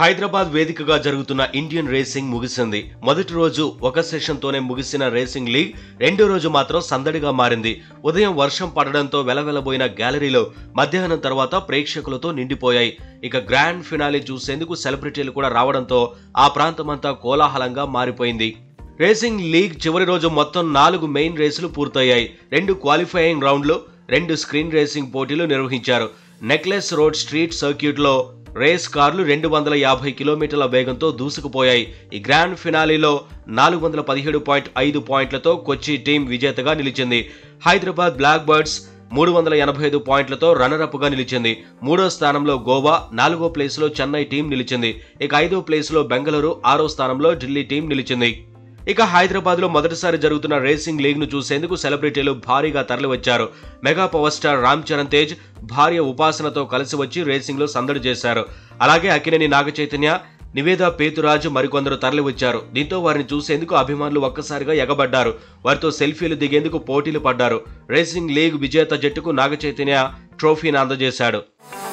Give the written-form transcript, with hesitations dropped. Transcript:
హైదరాబాద్ వేదికగా జరుగుతున్న Indian racing ముగిసింది. మొదటి రోజు ఒక సెషన్ తోనే ముగిసిన రేసింగ్ లీగ్ రెండో రోజు మాత్రం సందడిగా మారింది. ఉదయం వర్షం పడడంతో వెలవెలబోయిన గ్యాలరీలో మధ్యాహ్నం తర్వాత ప్రేక్షకులతో నిండిపోయాయి. ఇక గ్రాండ్ ఫినాలే చూసేందుకు సెలబ్రిటీలు కూడా రావడంతో ఆ ప్రాంతమంతా కోలాహలంగా మారిపోయింది. రేసింగ్ లీగ్ చివరి రోజు మొత్తం 4 మెయిన్ రేసులు పూర్తయ్యాయి. 2 క్వాలిఫైయింగ్ రౌండ్లు, 2 స్క్రీన్ రేసింగ్ పోటీలు నిర్వహించారు. నెక్లెస్ రోడ్ స్ట్రీట్ సర్క్యూట్లో రేస్ కార్లు 250 కిలోమీటర్ల వేగంతో దూసుకుపోయాయి. ఈ గ్రాండ్ ఫినాలీలో 417.5 పాయింట్లతో కొచ్చి టీం విజేతగా నిలిచింది. హైదరాబాద్ బ్లాక్ బర్డ్స్ 385 పాయింట్లతో రన్నరప్ గా నిలిచింది. 3వ స్థానంలో గోవా, 4వ ప్లేస్ లో చెన్నై టీం నిలిచింది. ఇక 5వ ప్లేస్ లో బెంగళూరు, 6వ స్థానంలో ఢిల్లీ టీం నిలిచింది. ఇక హైదరాబాద్ లో మొదటిసారి జరుగుతున్న రేసింగ్ లీగ్ ను చూసేందుకు సెలబ్రిటీలు భారీగా తరలివచ్చారు. Mega power star Ram Charan Tej భార్య ఉపాసనతో కలిసి వచ్చి రేసింగ్ లో సందడి చేశారు. అలాగే అక్కినేని నాగచైతన్య, నివేదా పేతురాజు మరికొందరు తరలివచ్చారు. దీంతో వారిని చూసేందుకు అభిమానులు ఒక్కసారిగా ఎగబడ్డారు. వారితో సెల్ఫీలు దిగేందుకు పోటీలు పడ్డారు. రేసింగ్ లీగ్ విజేత జట్టుకు నాగచైతన్య ట్రోఫీని అందజేశాడు.